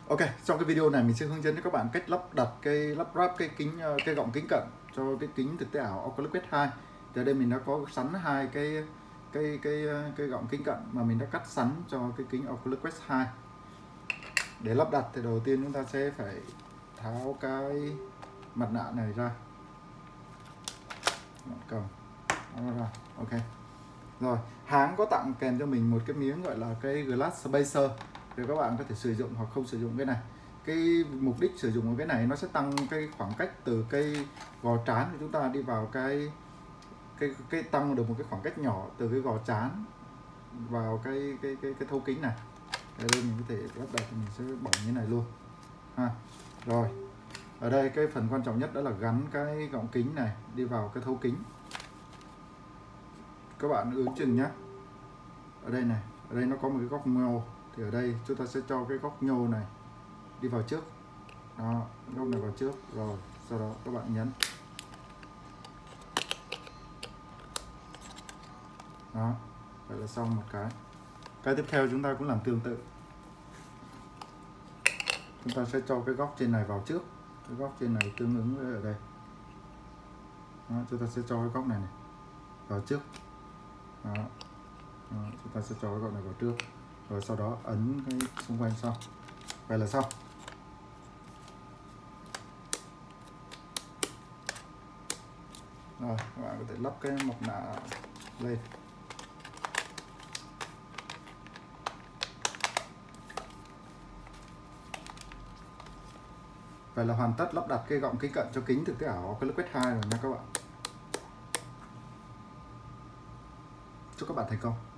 Ok, trong cái video này mình sẽ hướng dẫn cho các bạn cách lắp ráp cái kính cái gọng kính cận cho cái kính thực tế ảo Oculus Quest 2. Thì ở đây mình đã có sẵn hai cái gọng kính cận mà mình đã cắt sẵn cho cái kính Oculus Quest 2. Để lắp đặt thì đầu tiên chúng ta sẽ phải tháo cái mặt nạ này ra. Cầm nó ra. Ok. Rồi, hãng có tặng kèm cho mình một cái miếng gọi là cái glass spacer để các bạn có thể sử dụng hoặc không sử dụng cái này. Cái mục đích sử dụng của cái này nó sẽ tăng cái khoảng cách từ cái gò trán của chúng ta đi vào cái tăng được một cái khoảng cách nhỏ từ cái gò trán vào cái thấu kính này. Ở đây mình có thể lắp đặt, mình sẽ bỏ như này luôn ha. Rồi, ở đây cái phần quan trọng nhất đó là gắn cái gọng kính này đi vào cái thấu kính. Các bạn ước chừng nhé. Ở đây này, ở đây nó có một cái góc nhô, thì ở đây chúng ta sẽ cho cái góc nhô này đi vào trước. Đó, góc này vào trước, rồi sau đó các bạn nhấn. Đó, vậy là xong một cái. Cái tiếp theo chúng ta cũng làm tương tự. Chúng ta sẽ cho cái góc trên này vào trước. Cái góc trên này tương ứng với ở đây. Đó, chúng ta sẽ cho cái góc này vào trước. Đó. Đó, chúng ta sẽ cho cái góc này vào trước, rồi sau đó ấn cái xung quanh xong. Vậy là xong. Rồi các bạn có thể lắp cái mặt nạ lên. Vậy là hoàn tất lắp đặt cái gọng kính cận cho kính thực tế ảo Oculus Quest 2 rồi nha các bạn. Chúc các bạn thành công.